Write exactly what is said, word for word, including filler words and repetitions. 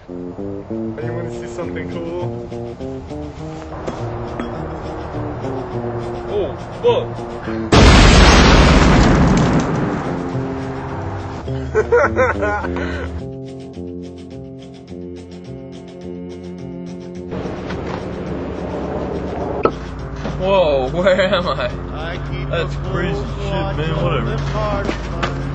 You want to see something cool? Oh, fuck! Whoa, where am I? That's crazy shit, man. Whatever.